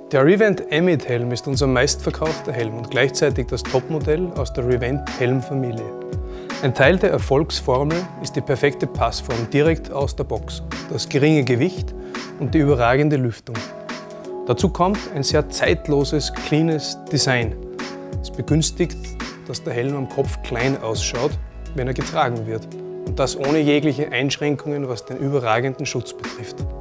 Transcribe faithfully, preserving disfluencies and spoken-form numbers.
Der Revent Emmet Helm ist unser meistverkaufter Helm und gleichzeitig das Topmodell aus der Revent Helmfamilie. Ein Teil der Erfolgsformel ist die perfekte Passform direkt aus der Box, das geringe Gewicht und die überragende Lüftung. Dazu kommt ein sehr zeitloses, cleanes Design. Es begünstigt, dass der Helm am Kopf klein ausschaut, wenn er getragen wird. Und das ohne jegliche Einschränkungen, was den überragenden Schutz betrifft.